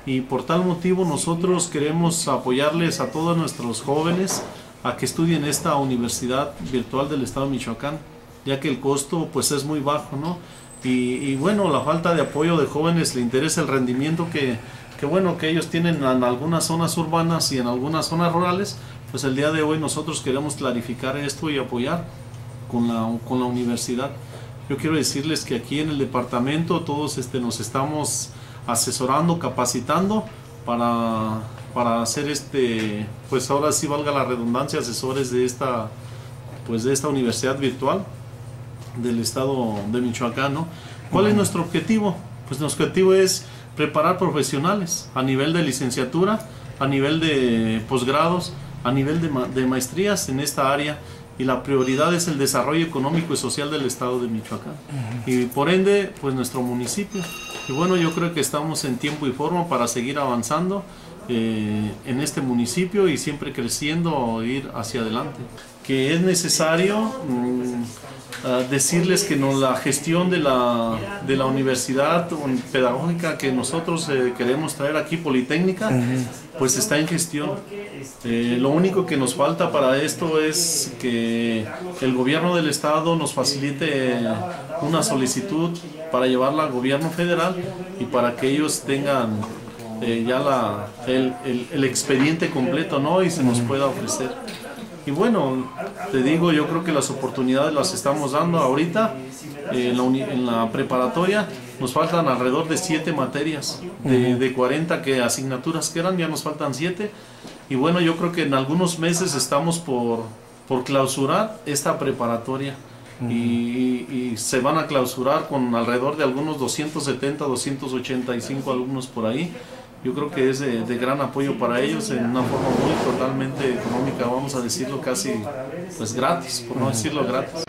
y por tal motivo nosotros queremos apoyarles a todos nuestros jóvenes a que estudien esta universidad virtual del estado de Michoacán, ya que el costo pues es muy bajo, ¿no? Y bueno, la falta de apoyo de jóvenes le interesa el rendimiento que bueno, que ellos tienen en algunas zonas urbanas y en algunas zonas rurales. Pues el día de hoy nosotros queremos clarificar esto y apoyar con la universidad. Yo quiero decirles que aquí en el departamento todos nos estamos asesorando, capacitando para hacer pues ahora sí valga la redundancia, asesores de esta universidad virtual del estado de Michoacán, ¿no? ¿Cuál es nuestro objetivo? Pues nuestro objetivo es preparar profesionales a nivel de licenciatura, a nivel de posgrados, a nivel de maestrías en esta área, y la prioridad es el desarrollo económico y social del estado de Michoacán y por ende pues nuestro municipio. Y bueno, yo creo que estamos en tiempo y forma para seguir avanzando en este municipio y siempre creciendo, ir hacia adelante. Que es necesario decirles que la gestión de la universidad pedagógica que nosotros queremos traer aquí, Politécnica, pues está en gestión. Lo único que nos falta para esto es que el gobierno del estado nos facilite una solicitud para llevarla al gobierno federal y para que ellos tengan ya el expediente completo, ¿no? Y se nos pueda ofrecer. Y bueno, te digo, yo creo que las oportunidades las estamos dando ahorita. En la preparatoria nos faltan alrededor de 7 materias, de 40 asignaturas que eran, ya nos faltan 7. Y bueno, yo creo que en algunos meses estamos por clausurar esta preparatoria. Y se van a clausurar con alrededor de algunos 270, 285 alumnos por ahí. Yo creo que es de gran apoyo para ellos en una forma muy totalmente económica, vamos a decirlo casi pues gratis, por no decirlo gratis.